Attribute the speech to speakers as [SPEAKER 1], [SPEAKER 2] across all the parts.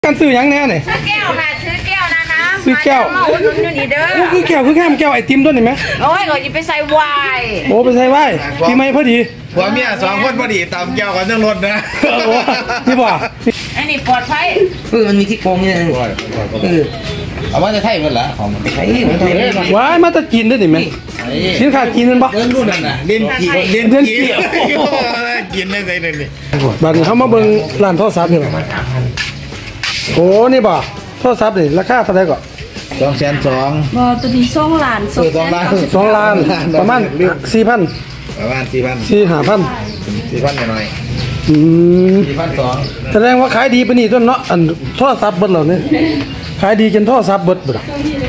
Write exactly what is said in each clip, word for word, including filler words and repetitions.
[SPEAKER 1] กันซื้อยังแน่เนี่ย
[SPEAKER 2] ซื้อแก้วค่ะซื้อแก้วนะคะ
[SPEAKER 1] ซื้อแก้ว
[SPEAKER 2] มาอุดหนุนอยู่นี่เด้อ
[SPEAKER 1] คือแก้วคือแค่แก้วไอติมต้นเห็นไหม
[SPEAKER 2] โอ้ยก็จะไปใส่ไวน์
[SPEAKER 1] โอ้ไปใส่ไวน์ที่ไม่พอดี
[SPEAKER 3] ผัวเมียสองคนพอดีตามแก้วกันทั้งรถนะ
[SPEAKER 1] นี่บ่
[SPEAKER 2] ไอ้นี่ปลอดภัย
[SPEAKER 4] คือมันมีที่โกงเนี่ยเออเอาว่าจะไทยมันละของมันไทยมันไทย
[SPEAKER 1] ว้ายมาตะกินได้ไหมสินค้ากินมันบ่
[SPEAKER 3] เรื่องรุ่นนั่นน่ะเล่นกี่เล่นกี่กินได้ใจเลยนี่
[SPEAKER 1] บัดนี้เขามาเบิ่งร้านโทรศัพท์นี่โอ้นี่บ่โทรศัพท์นี่ราคาเท่าไหร่ก่อน
[SPEAKER 3] สองแสนสอง
[SPEAKER 2] บ่ตัวนี้สองล้าน
[SPEAKER 3] สองล้าน
[SPEAKER 1] สองล้านประมาณสี่พัน
[SPEAKER 3] ประมาณสี่พัน
[SPEAKER 1] สี่ห้าพัน
[SPEAKER 3] สี่พันหน่อย
[SPEAKER 1] อืม
[SPEAKER 3] สี่พันสอง
[SPEAKER 1] แสดงว่าขายดีปะนี่ต้นเนาะอันโทรศัพท์เบิดเหล่านี้ขายดีจนโทรศัพท์เบิดเบิด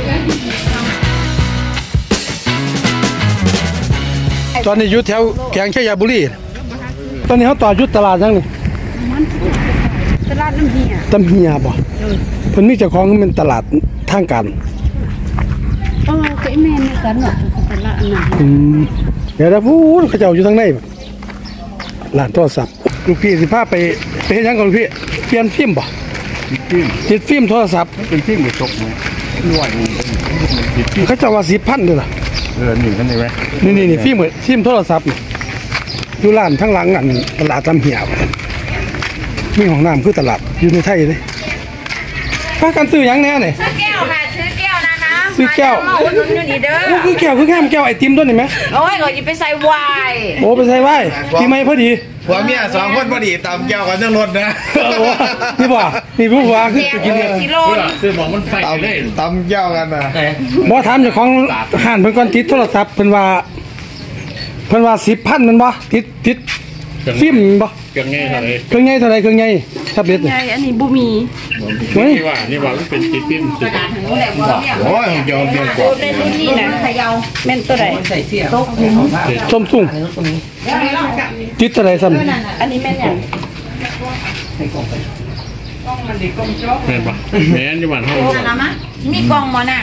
[SPEAKER 1] ตอนนี้อยู่แถวแกงชัยบุรีตอนนี้เขาต่อยุทธตลาดยังนี่
[SPEAKER 2] ตลาดน้ำเฮีย
[SPEAKER 1] ตำเฮียบ่เพิ่นมีเจ้าของเป็นตลาดทางการ
[SPEAKER 2] เออก็แม่นกันเนาะตลาดน่ะ
[SPEAKER 1] อืมเดี๋ยวนะพูดเขาเจ้าอยู่ทางไหนร้านโทรศัพท์ลูกพี่สิพาไปไปเฮ็ดหยังกับลูกพี่เปลี่ยนฟิล์มบ่ติดฟิล์มโทรศัพท์
[SPEAKER 3] เป็นฟิล์มกระจกมั้ยหน่วยนึง
[SPEAKER 1] เขาเจ้าว่าสิบพันเด้อล่ะ
[SPEAKER 3] เออนี่กันได้มั้ย
[SPEAKER 1] นี่ๆๆฟิล์มฟิล์มโทรศัพท์อยู่ร้านทั้งหลังอันตลาดตำเหียบมีห้องน้ำคือตลาดอยู่ในไทยเลยพากันซื้อยังแน่เนี่ย
[SPEAKER 2] ซื้อแก้วค่ะซื้อแก้วนะคะ
[SPEAKER 1] ซื้อแก้ว
[SPEAKER 2] มาอุดหนุนอยู่นี่เด้อ
[SPEAKER 1] คือแก้วคือแค่แก้วไอติมต้นเห็นไหม
[SPEAKER 2] โอ้ยก็จะไปใส่ไวน์
[SPEAKER 1] โอ้ไปใส่ไวน์ที่ไม่พอดี
[SPEAKER 3] ผัวเมียสองคนพอดีตามแก้วกันทั้งรถนะ
[SPEAKER 1] นี่บ่นี่ผู้ว่าคือกินเนี่ย
[SPEAKER 3] ซื้อบอกมันไฟเลยตามแก้วกันนะ
[SPEAKER 1] บ่ถามเจ้าของห้านเพิ่นก่อนติดโทรศัพท์เพิ่นว่าเพิ่นว่าสิบพันมันบ่ติดติดฟิล์มบ่
[SPEAKER 3] เครื่องไงเท่าไหร่
[SPEAKER 1] เครื่องไงเท่าไหร่เครื่องไงแท็บเล็ต
[SPEAKER 2] ไงอันนี้บ่มี
[SPEAKER 3] นี่ว่านี่ว่ามันเป็นติดฟิล์มสิโอ้ยยอมเดียวกว่า
[SPEAKER 2] เป็นรุ่นนี้นะเขย่าแม่นตัวใด
[SPEAKER 4] ใส่เสื้อ
[SPEAKER 2] โต๊ะ
[SPEAKER 1] ส้มสุ่งติดเท่าไหร่ซ้
[SPEAKER 2] ำอันนี้แม่นหยังกล้องมันดิกล้องจ๊อก
[SPEAKER 3] แม่นบ่แม่นอยู่บ้านเฮา
[SPEAKER 2] มีกล้องบ่น่ะ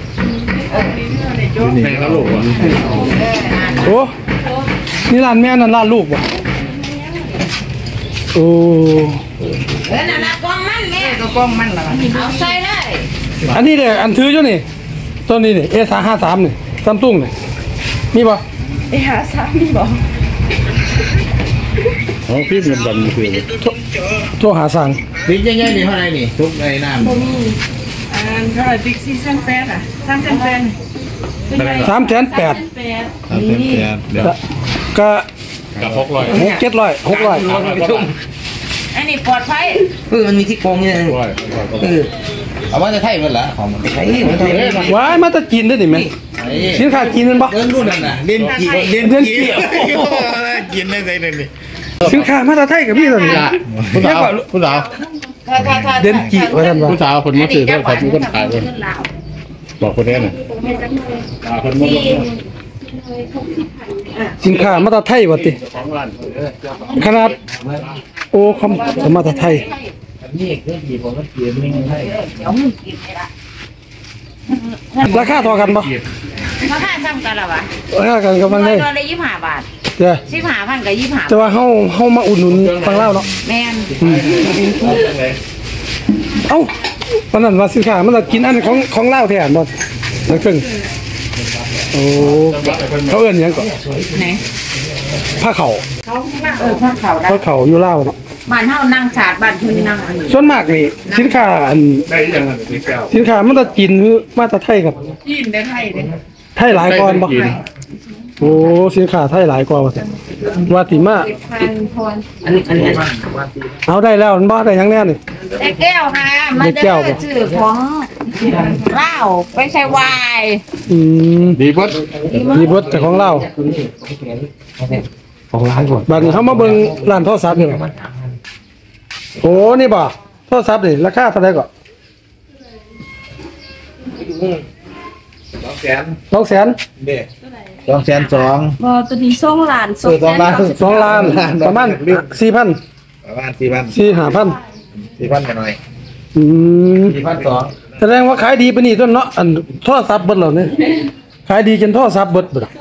[SPEAKER 3] แม่แล้วลูกว่ะ
[SPEAKER 1] โอ้นี่ร้านแม่นั่นร้านลูกว่ะโอ้
[SPEAKER 2] เออนั่นน่ะกล้องมันแม่
[SPEAKER 4] ก็กล้องมันล่ะ
[SPEAKER 2] เอาใส่เลย
[SPEAKER 1] อันนี้เด้ออันถืออยู่นี่ต้นนี้นี่ เอ สามห้าสาม นี่ซัมซุงนี่มีบ่
[SPEAKER 2] เอ ห้าสามมีบ่
[SPEAKER 3] อ๋อฟิล์มดำๆคือ
[SPEAKER 1] โทรหาสั่ง
[SPEAKER 3] ฟิล์มใหญ่ๆนี่เท่าไหร่นี่ทุกในน้ำ
[SPEAKER 2] บ่มีอันเท่าไหร่บิ๊กซีซั่นแปดอ่ะสามแสนแปด
[SPEAKER 1] สามแสนแปด
[SPEAKER 3] นี่เดี๋ยว
[SPEAKER 1] ก็
[SPEAKER 3] กับหกร้อย
[SPEAKER 1] หกเจ็ดร้อยหกร้อย
[SPEAKER 2] อันนี้ปลอดภัย
[SPEAKER 4] คือมันมีที่โกงเนี่ยเออเอาว่าจะไทยมันละของมันไทยมันไทย
[SPEAKER 1] ว้ายมาตะกินได้ไหมสินค้ากินมันบ่
[SPEAKER 3] เรื่องรุ่นนั่นน่ะเล่นกี่เล่นกี่กินได้ใจเลยนี่
[SPEAKER 1] สินค้ามาตะไทยกับพี่ตัวนี้
[SPEAKER 3] ผู้สาวผู้สาว
[SPEAKER 1] เด่นกี่ว่าท่านว่า
[SPEAKER 3] ผู้สาวคนมาซื้อเขาเขามีคนขายเลยบอกคนนี้น่ะคนมา
[SPEAKER 1] สินค้ามาตะไทยวะติขนาดโอ้คำมาตะไทยราคาเท่ากันปะ
[SPEAKER 2] ราคาซ้ำกันหรอวะ
[SPEAKER 1] ราคากันกับฟังได้
[SPEAKER 2] ตัวละยี่สิบห้าบาท
[SPEAKER 1] เจ้
[SPEAKER 2] สิบห้าพันกับยี่สิบห้า
[SPEAKER 1] แต่ว่าเฮาเฮามาอุดหนุนฟังเล่าเนาะ
[SPEAKER 2] แม่น
[SPEAKER 1] เอ้าตอนนั้นว่าสินค้ามันจะกินอันของของเล่าแทนบ่แล้วครึ่งโอ้เขาเอื้อนยังก่อน
[SPEAKER 2] ไหน
[SPEAKER 1] ผ้าเข่า
[SPEAKER 2] เออผ้าเข่า
[SPEAKER 1] ผ้าเข่าอยู่เล่าเนาะ
[SPEAKER 2] บ้านเฮานั่งฉาดบ้านคุณนั่งอันนี้
[SPEAKER 1] ส่วนมากนี่สินค้าอันสินค้ามันจะกินหรือมาตะไทยครับ
[SPEAKER 2] กินได้ไทยเลย
[SPEAKER 1] ไทยหลายก่อนบ่โอ้สินค้าไทยหลายกว่าว่าว่าติมา
[SPEAKER 4] อันนี้อันนี้
[SPEAKER 1] เอาได้แล้วมันบ่ได้ยังแน่นี่
[SPEAKER 2] ได้แก้วค่ะมันได้ชื่อของเหล้าไปใช้ไวน์
[SPEAKER 1] อืม
[SPEAKER 3] ดีเบิด
[SPEAKER 1] ดีเบิดจากของเราของร้านก่อนบัดนี้เฮามาเบิ่งร้านโทรศัพท์นี่โอ้นี่บ่โทรศัพท์นี่ราคาเท่าไหร่ก่อน
[SPEAKER 3] สองแสน
[SPEAKER 1] สองแสน
[SPEAKER 3] เด้สองแสนสอง
[SPEAKER 2] บ่ตัวนี้สองล้าน
[SPEAKER 1] สองล้านสองล้านประมาณสี่พัน
[SPEAKER 3] ประมาณสี่พัน
[SPEAKER 1] สี่ห้าพัน
[SPEAKER 3] สี่พันกันหน่อย
[SPEAKER 1] อืม
[SPEAKER 3] สี่พันสอง
[SPEAKER 1] แสดงว่าขายดีปะนี่ต้นเนาะอันโทรศัพท์เบิดเหล่านี้ขายดีจนโทรศัพท์เบิดเบิด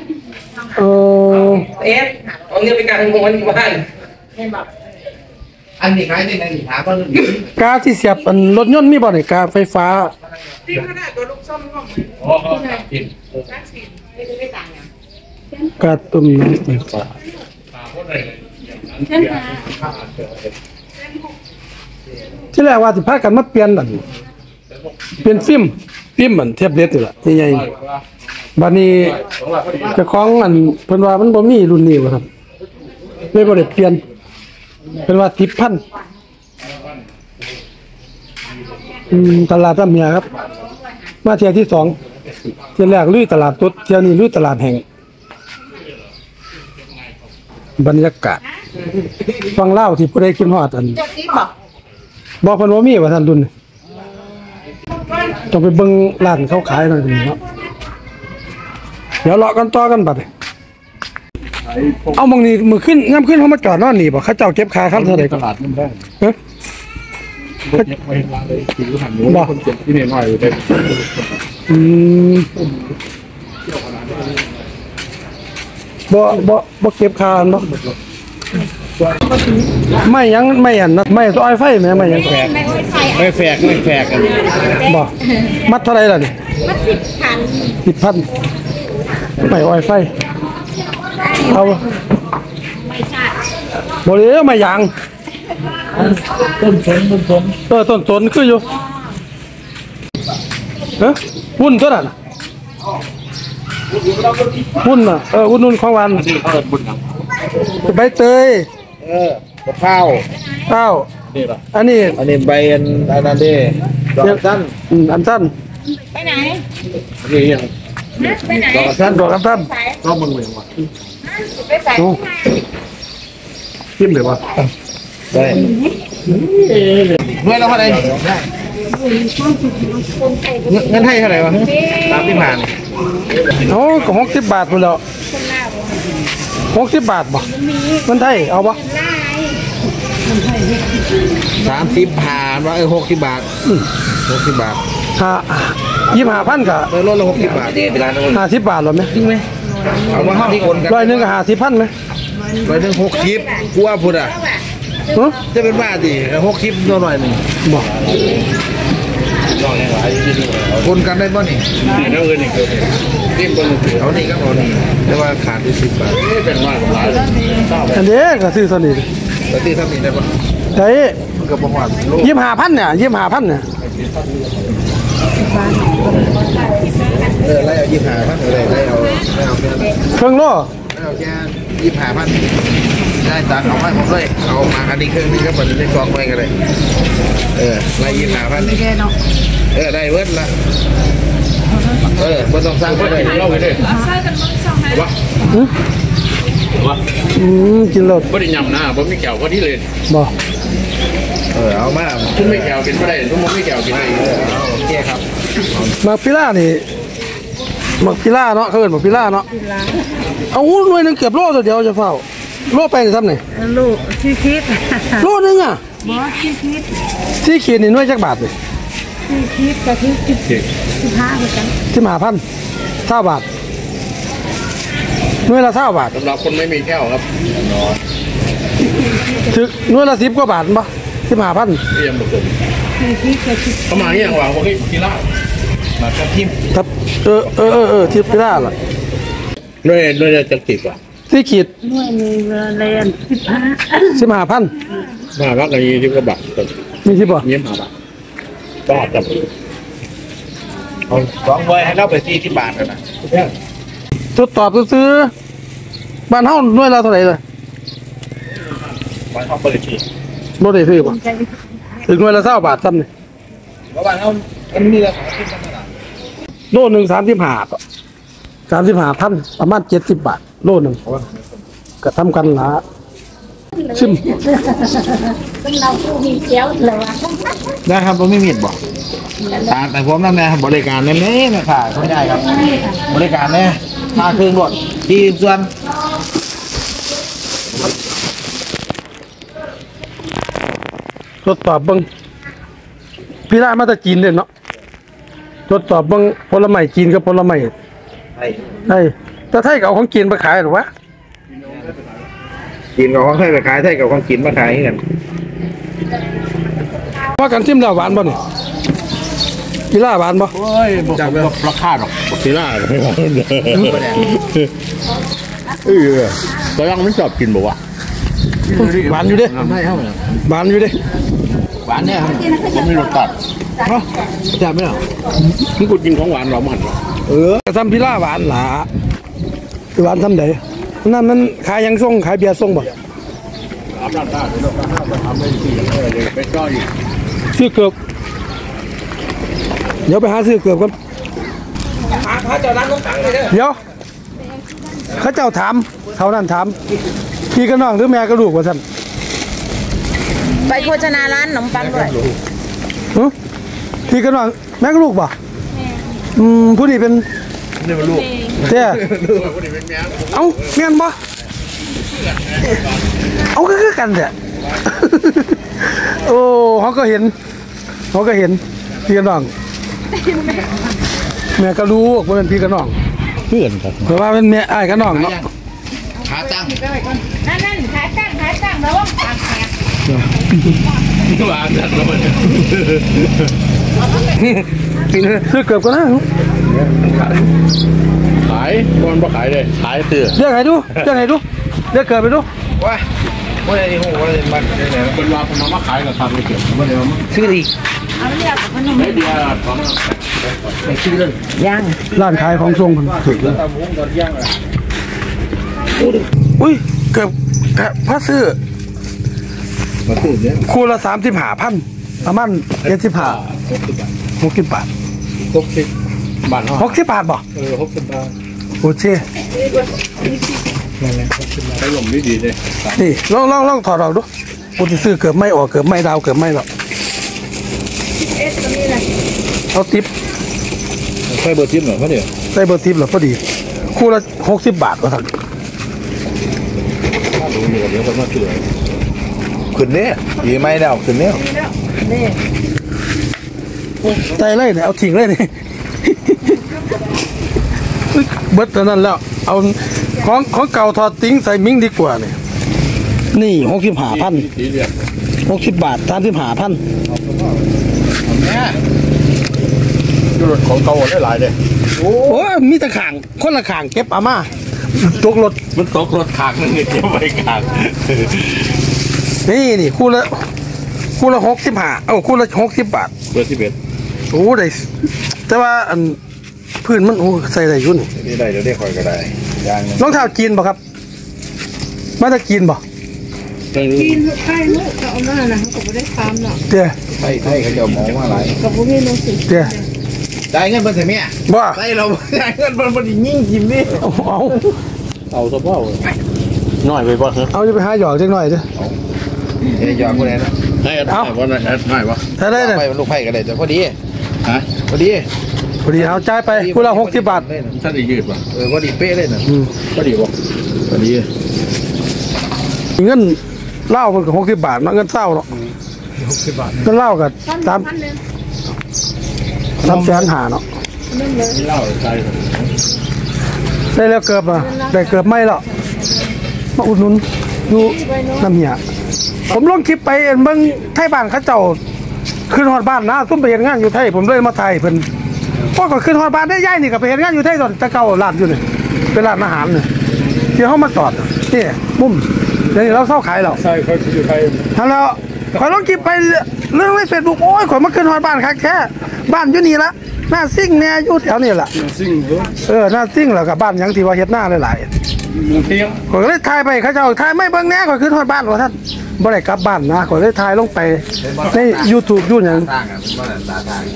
[SPEAKER 1] เออ
[SPEAKER 4] เอฟเอาเงินไปการทำงานที่บ้านอันนี้ขายได้ในถามว่าเรื่อง
[SPEAKER 1] กาที่เสียบอันรถยนต์มีบ่เนี่ยกาไฟฟ้า
[SPEAKER 2] ที่ขนาดตัวลูกส้มก็เหมือน
[SPEAKER 3] อ๋อเขากิน
[SPEAKER 2] นักสินไม่ได้ไม่ต่างอย่าง
[SPEAKER 1] กาต้มน้ำไฟฟ้า
[SPEAKER 3] ปลาคนไหนอย่างนั้นเสีย
[SPEAKER 1] ที่แรกว่าสิพากันมาเปลี่ยนอันเปลี่ยนฟิล์มฟิล์มมันแท็บเล็ตนี่ล่ะใหญ่ๆบัดนี้เจ้าของอันเพิ่นว่ามันบ่มีรุ่นนี้ว่าซั่นเลยบ่ได้เปลี่ยนเพิ่นว่าสิบพันอืมตลาดตำเมียครับ มาเที่ยวที่สองเที่ยวแรกลุยตลาดสดเที่ยวนี้ลุยตลาดแห่งบรรยากาศฟังเล่าวที่ผู้ใดกินฮอดอัน
[SPEAKER 2] เจ้าที่บอก
[SPEAKER 1] บอกเพิ่นว่ามีว่าท่านดุลต้องไปเบิ่งร้านเขาขายหน่อยเนาะเดี๋ยวเลาะกันต่อกันบัดนี้เอามองนี้มือขึ้นย่ํขึ้นเขามาจอดนอนนี่บ่เขาเจ้าเก็บค่าคันเท่าใด
[SPEAKER 3] ต
[SPEAKER 1] ก็
[SPEAKER 3] ลาดมันได้
[SPEAKER 1] เอ้อ
[SPEAKER 3] รถยังไม่เห็นร้านเลยถือหันหนูคนเจ็บที่เนี่ยหน่อยเลย
[SPEAKER 1] อืมบ่บ่บ่เก็บค่าเนาะไม่หยังไม่อันนะไม่ตัวไอไฟแม่ไม่หยัง
[SPEAKER 2] ไม่ไว้ไฟ
[SPEAKER 3] ไม่แฝกไม่แฝกกัน
[SPEAKER 1] บ่มัดเท่าไหร่ล่ะนี่
[SPEAKER 2] มันสิบพัน
[SPEAKER 1] สิบพันไม่ไอไฟเอา
[SPEAKER 2] ไม่ใช่
[SPEAKER 1] บ่เลยไม่หยัง
[SPEAKER 3] ต้นสนต้นสน
[SPEAKER 1] เออต้นตนคืออยู่เอ้อวุ่นตัวนั้นน่ะวุ่นน่ะเออวุ่นนุ่นของหวาน
[SPEAKER 3] ที่เขาเอิ้นบุญหยัง
[SPEAKER 1] ใบเตย
[SPEAKER 4] เออมะพร้าว
[SPEAKER 1] ข้าว
[SPEAKER 3] นี่ล่ะ
[SPEAKER 1] อันนี้
[SPEAKER 4] อันนี้ใบอันอันนั้นเด้ดอกสั้น
[SPEAKER 1] อืมอันสั้น
[SPEAKER 2] ไปไหน
[SPEAKER 3] นี่ยัง
[SPEAKER 2] ไปไหน
[SPEAKER 4] ดอกสั้น
[SPEAKER 1] ดอกอันสั้น
[SPEAKER 2] ใส่
[SPEAKER 3] ต้องมึงเลยว่ะ
[SPEAKER 2] ไปใส่
[SPEAKER 1] โอ้จิ้มเลยวะ
[SPEAKER 4] ได้ด้วยแล้วเท่าไหร่เงินให้เท่าไหร่วะตามที่ผ่าน
[SPEAKER 1] โอ้ก็หกสิบบาทพุ่นแล้วหกสิบบาทบ่มันได้เอาบ่
[SPEAKER 4] สามสิบผ่านว่าเออหกสิบบาทหกสิบบาท
[SPEAKER 1] ห้ายี่สิบห้าพันก็
[SPEAKER 4] เออลดละหกสิบบาทเวลา
[SPEAKER 1] ห้าสิบบาทหรอไหม
[SPEAKER 4] จริงไหมเอามาห้าคนกัน
[SPEAKER 1] ร้อยหนึ่งก็ห้าสิบพันไหม
[SPEAKER 4] ร้อยหนึ่งหกสิบกลัวพูดอ่ะ
[SPEAKER 1] ฮะ
[SPEAKER 4] จะเป็นบ้าดิหกสิบตัวหน่อยหนึ่ง
[SPEAKER 1] บ่
[SPEAKER 4] คนกันได้ป่ะนี่
[SPEAKER 3] นี่แล้วเอิ้นนี่คือนี่คนถือ
[SPEAKER 4] เอานี่ก็เอานี่แต่ว่าขาดไปสิบบาท
[SPEAKER 3] นี่เป็นว่าหลายเศร้า
[SPEAKER 1] อันนี้ก็ซื้อตัวนี้
[SPEAKER 4] แล้วที่ทำนี่ได้ป่ะ
[SPEAKER 1] ได้
[SPEAKER 4] มันก็ประมาณโล
[SPEAKER 1] ยี่สิบห้าพันเนี่ยยี่สิบห้าพันเนี่ย
[SPEAKER 4] เออไล่เอายี่สิบห้าพันอะไรไล่เอาไล่เอาแค่
[SPEAKER 1] เครื่องโล
[SPEAKER 4] ไล่เอาแค่ยี่สิบห้าพันได้ตังค์เอาให้ผมเลยเอามาอันนี้เครื่องนี้ก็มันได้กองไว้กันเลยเออไล่ยี่สิบห้าพันเออได้เวิร์ดละเออไม่ต้องสร้างก็ได้
[SPEAKER 3] เล่าไปเลยว่า ว่า
[SPEAKER 1] อืมกินรถ
[SPEAKER 3] บ่ได้ยำนะบ่มีแก้วก็ที่เลย
[SPEAKER 1] บ่
[SPEAKER 4] เออเอามา
[SPEAKER 3] ทุกไม่แก้วกินบ่ได้ทุกบ่มีแก้วกินได้
[SPEAKER 4] เออเอาโอเคครับ
[SPEAKER 1] มักพิล่านี่มักพิล่าเนาะเขาเอิ้นมักพิล่าเนาะเอาหน่วยหนึงเกือบโลตัวเดียวจะเฝ้าโลไปนี่ทำไหน
[SPEAKER 2] ลูกชีคิด
[SPEAKER 1] โลนึงอ่ะ
[SPEAKER 2] บอสชีคิด
[SPEAKER 1] ที่ขีดนี่หน่วยจักบาทเลย
[SPEAKER 2] ชีคิดกับที่สิบสิบห้าเหมือนกัน
[SPEAKER 1] ที่มาพันเท่าบาทหน่วยละเท่าบาท
[SPEAKER 3] สำหรับคนไม่มีแก้วครับ
[SPEAKER 1] ถึกหน่วยละสิบกว่าบาทปะที่มาพัน
[SPEAKER 3] เตรียมผสม
[SPEAKER 2] ชีคิดกับที่
[SPEAKER 3] เขามาอย่างว่าพวกนี้กินเหล้า
[SPEAKER 4] มากับทิม
[SPEAKER 1] ครับเออเออเออเออที่พิล่าล่ะ
[SPEAKER 3] ด้วยด้วยจะติดว่ะ
[SPEAKER 1] ที่ขีด
[SPEAKER 2] หน่วยมีเวลาเรียนสิบห้า
[SPEAKER 1] สิบห้าพัน
[SPEAKER 3] มาพักกันยี่สิบกว่าบาท
[SPEAKER 1] มีที่บ่
[SPEAKER 3] เยี่ยมหาบาทก็จับ
[SPEAKER 4] เอาสองใบให้เราไปสี่สิบบาทกันนะ
[SPEAKER 1] ทดสอบซื้อๆบ้านเฮาหน่วยละเท่าไหร่เลย
[SPEAKER 3] ไปห้องบริษัท
[SPEAKER 1] บ่ได้ซื้อบ่ถึงหน่วยละเท่าบาทซ้ำนี่
[SPEAKER 4] เพราะว่าเขาอันนี้เราขายที่ตลาด
[SPEAKER 1] โลหนึ่งสามสิบห้าสามสิบห้าพันประมาณเจ็ดสิบบาทโลหนึ่งก็ทำกันละชิม
[SPEAKER 2] เป็นเราผู้มีเจ้าเลยวะ
[SPEAKER 4] ได้ครับผมไม่มีดบอกตาแต่ผมนั่นแหละบริการแน่ๆนะค่ะไม่ได้ครับ บริการแน่ค่าเครื่องรถที่ส่วน
[SPEAKER 1] ทดสอบเบิ่งพี่ได้มาแต่จีนเด้เนาะทดสอบเบิ่งผลไม้จีนกับผลไม้
[SPEAKER 4] ไอ้
[SPEAKER 1] ไทยแต่ไทยก็เอาของจีนมาขายหรอวะ
[SPEAKER 4] กินกับของไทยไปขายไทยกับของกินมาขายกัน
[SPEAKER 1] ว่ากันทิมแล้วหวานบ่นี่กีฬาหวานบ่
[SPEAKER 3] โอ้ยบอกบอกราคาหรอกกีฬาไม่หวานเลยเออก็ยังไม่ชอบกินบอกว่า
[SPEAKER 1] หวานอยู่เด้
[SPEAKER 4] ไม่เท่าไหร่
[SPEAKER 1] หวานอยู่เด้
[SPEAKER 4] หวานเนี่ย
[SPEAKER 3] ผมไม่รสตัด
[SPEAKER 1] เนาะ
[SPEAKER 4] จับไม่หรอ
[SPEAKER 3] มึงกูกินของหวานเรามัน
[SPEAKER 1] เออกระทำพิล่าหวานหลาหวานทำไหนนั่นมันขายยังส่งขายเบียร์ส่งบ่
[SPEAKER 3] อาบน้ำตาเดี๋ยวเราทำไม่ดีเลยไปก้อย
[SPEAKER 1] ซื้อเกือบเดี๋ยวไปหาซื้อเกือบกันหาเจ้าร้านต้องตังเลยเดี๋ยวเขาเจ้าถามเขานั่นถามพี่กับน้องหรือแม่กับลูกว่าท่าน
[SPEAKER 2] ไปโฆษณาร้านขนมปังด้วย
[SPEAKER 1] พี่กับน้องแม่กับลูกบ่อืมผู้นี้เป็น
[SPEAKER 3] นี่มันลูก
[SPEAKER 1] เจ้า
[SPEAKER 3] คนนี้เป็นแม่
[SPEAKER 1] เอ้าแม่นบ่เอาก็คือกันเถอะโอ้เขาก็เห็นเขาก็เห็นพี่กับน้องแม่ก็รู้ว่าเป็นพี่กับน้อง
[SPEAKER 3] เพื่อนครับ
[SPEAKER 1] เพราะว่าเป็นแม่อ้ายกับน้องเนาะ
[SPEAKER 4] ขาตั้ง
[SPEAKER 2] นั่นนั่นขายตั้งขายตั้งแล้วว่าปากแขก
[SPEAKER 3] หวานจัดเลย
[SPEAKER 1] ซื้อเกือบก็นะ
[SPEAKER 3] ขายคนมาขายเลยขายเตือ
[SPEAKER 1] เรียกไหนดูเรียกไหนดูเรียกเกิดไปดู
[SPEAKER 4] ว้าว่าอะไรที่หูว่าอะไรมันอะไร
[SPEAKER 3] เป็นว่าคนมาขายกับทำไม่เกี่ยวว่าอะไรวะ
[SPEAKER 4] ชื่อดี
[SPEAKER 2] เอาเรียกขนม
[SPEAKER 3] ไม่เดียวของ
[SPEAKER 4] ไม่ชื่อเลย
[SPEAKER 2] ย่าง
[SPEAKER 1] ร้านขายของทรงมันถึกเลยอุ้ยเกือบพระซื้อ
[SPEAKER 3] มาซื้อเนี่ย
[SPEAKER 1] คู่ละสามสิบห้าพันประมาณเจ็ดสิบห้าหกสิบบาท
[SPEAKER 3] หกสิบบาท
[SPEAKER 1] หกสิบบาทบ่
[SPEAKER 3] เออหกสิบบาท
[SPEAKER 1] โอเค
[SPEAKER 3] ใช้ลมดีดีเลย
[SPEAKER 1] นี่ลองลองลองถอดออกดูกูจะซื้อเกือบไม่ออกเกือบไม่ดาวเกือบไม่หรอกเอาทิป
[SPEAKER 3] ใช้เบอร์ทิปเหรอเขาเดี๋ยว
[SPEAKER 1] ใส่เบอร์ทิปหรอพอดีคู่ละหกสิบบาทก็ทัน
[SPEAKER 3] ดูเดี๋ยวเดี๋ยวคนมาช่วย
[SPEAKER 4] ขึ้นเนี่ยดีไหมเดาขึ้นเนี่ย
[SPEAKER 1] ใส่เลยเนี่ยเอาทิ้งเลยเนี่ยเบิดเท่านั้นแล้วเอาของของเก่าถอดทิ้งใส่มิ้งดีกว่าเนี่ยนี่หกสิบห้าพัน
[SPEAKER 3] สีเรียบ
[SPEAKER 1] หกสิบบาทสามสิบห้าพัน
[SPEAKER 4] เนี่ย
[SPEAKER 3] ยุโรปของเก่าได้หลายเลย
[SPEAKER 1] โอ้ยมีแต่ข่างคนละข่างเก็บเอามาตกรถ
[SPEAKER 3] มันตกรถขากนั่นเองเก็บไว้ขาก
[SPEAKER 1] นี่นี่คู่ละคู่ละหกสิบห้าเอ้าคู่ละหกสิบบาท
[SPEAKER 3] เบอร์สิบเอ็ด
[SPEAKER 1] โอ้ได้แต่ว่าอันพื้นมันโอ้ใส่ได้อยุ่น
[SPEAKER 3] นี่ได้เดี๋ยวได้คอยก็ได้ยาง
[SPEAKER 1] รองเท้าจีนบ่ครับมาจากจีนบ่
[SPEAKER 2] กินไข่ลูกเขาเอามานะเขาก็ไม่ได้ทำหรอก
[SPEAKER 1] เจ้
[SPEAKER 4] ไทยไทยเขาจะมองว่าอะไร
[SPEAKER 2] กับพวกนี้น้องสิ
[SPEAKER 1] เจ้
[SPEAKER 4] จ่ายเงินเพิ่นใส่เมีย
[SPEAKER 1] บ่
[SPEAKER 4] ไทยเราจ่ายเงินเพิ่นบ่ได้ยิ่งกินนี่
[SPEAKER 1] เอาเอา
[SPEAKER 3] เอาสะเบ้าน้อยไปบ่เหรอ
[SPEAKER 1] เอาจะไปหาหยอกจังหน่อยเด้อ
[SPEAKER 4] เฮ้ยยอมคนไหนนะ
[SPEAKER 3] ให้แอดได้ว่าแอดได้ปะ
[SPEAKER 1] ถ้าได้เนี่ย
[SPEAKER 4] ไปมันลูกไผ่กันเลยแต่พอดี
[SPEAKER 3] ฮะ
[SPEAKER 4] พอดี
[SPEAKER 1] พอดีเอาจ่ายไปคู่ละหกสิบบาท
[SPEAKER 3] ท่านได้ยืดปะ
[SPEAKER 4] เออพอดีเป๊ะเลยนะ
[SPEAKER 1] อืม
[SPEAKER 3] ก็ดีบ่พอดี
[SPEAKER 1] เงินเหล้ามันก็หกสิบบาทเนาะเงินเศร้าเนาะหกสิบบาทเงินเหล้ากับสามสามแสนหาเนาะ
[SPEAKER 3] นี่เล่าใจ
[SPEAKER 1] ได้แล้วเกือบอ่ะได้เกือบไม่หรอกมาอุดหนุนอยู่น้ำเหียผมลงคลิปไปเอ็นเบิ่งไทยบ้านเขาเจ้าขึ้นฮอดบ้านนะซุ่มไปเห็นงานอยู่ไทยผมเลยมาไทยเพิ่นพอก็ขึ้นฮอดบ้านได้ย่ายนี่ก็ไปเห็นงานอยู่ไทยตอนตะเก่าร้านอยู่นี่เป็นร้านอาหารนี่ที่เขามาจอดนี่มุมเดี๋ยวนี้เราเศร้าขายแล้ว
[SPEAKER 3] ใช่เขาอยู่ไทย
[SPEAKER 1] ฮัลโหลข่อยลงคลิปไปเรื่องในเฟซบุ๊กโอ้ยข่อยมาขึ้นฮอดบ้านคักแท้บ้านอยู่นี่ละหน้าซิ่งแน่อยู่แถวนี้ล่ะ
[SPEAKER 3] ซิ่งเว้ย
[SPEAKER 1] เออหน้าซิ่งแล้วกับบ้านหยังที่ว่าเฮ็ดหน้าหลายๆ
[SPEAKER 3] หมูเทียม
[SPEAKER 1] ข่อยก็เลยถ่ายไปเขาเจ้าถ่ายไม่เบิ่งแหน่ข่อยขึ้นฮอดบ้านว่าท่านบ่ได้กลับบ้านนะข่อยเลยถ่ายลงไปใน YouTube อยู่หยัง
[SPEAKER 4] ต่างกันมันตาต่าง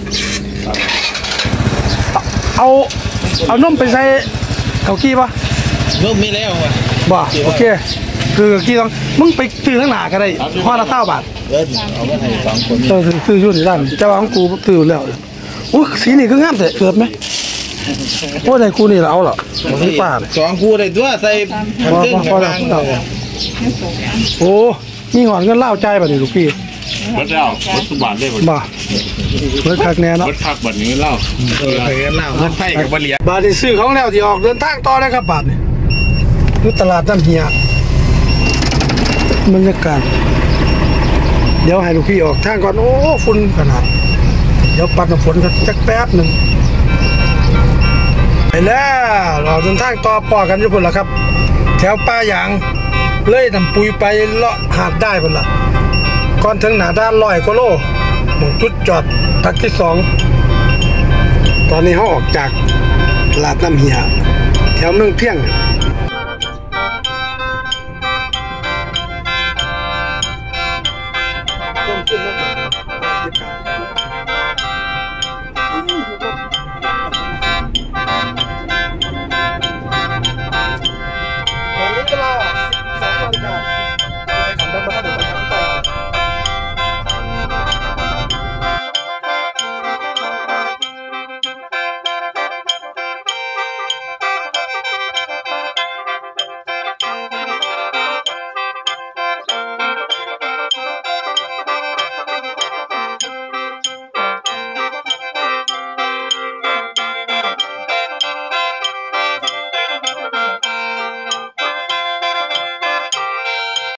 [SPEAKER 1] เอาเอานมไปใส่เขากี้ป่ะ
[SPEAKER 4] นุ่มมีแล้วว่ะ
[SPEAKER 1] บ่โอเคคือกี้ต้องมึงไปซื้อข้างหน้าก็ได้ห่อละเก้าบาท
[SPEAKER 4] เออเอามาให้สองคน
[SPEAKER 1] เออซื้อซื้ออยู่ที่ร้านเจ้าของกูซื้อแล้วโอ้สีนี่คืองามแต่เกือบไหมโอ้ได้กูนี่ละเอาเหรอบ่ซื้อป้าเลย
[SPEAKER 4] สองคู่ได้ตัวใส่ผัน
[SPEAKER 1] พอ
[SPEAKER 4] ตึ้ง
[SPEAKER 1] พอ
[SPEAKER 4] กับ
[SPEAKER 1] แล้ว
[SPEAKER 4] ทาง
[SPEAKER 1] โอ้มีหอนเงินเล่าใจายบัดนี้ลูกพี่
[SPEAKER 3] วัดแล้ววัดสุบานได้หมด
[SPEAKER 1] บ่เพิ่นคักแน่เนาะ
[SPEAKER 3] วัดคักบัดนี้เล่า
[SPEAKER 4] เออเงินเล่าเงินไผ่กับบเหลีย
[SPEAKER 1] บาทที่ซื้อของแล้วที่ออกเดินทางต่อเลยครับบาทนี่อยู่ตลาดน้ำเฮียบรรยากาศเดี๋ยวให้ลูกพี่ออกทางก่อนโอ้ฝุ่นขนาดเดี๋ยวปัดน้ำฝนกันจักแป๊บหนึ่งไปแล้วเราเดินทางต่อปอกันอยู่พุ่นละครับแถวป่ายางเลยนำปุ๋ยไปเลาะหาดได้พุ่นละก่อนถึงหนาด้านลอยกิโลหมองจุดจอดทักที่สองตอนนี้เขาออกจากลาดน้ำเหียแถวเมืองเพียง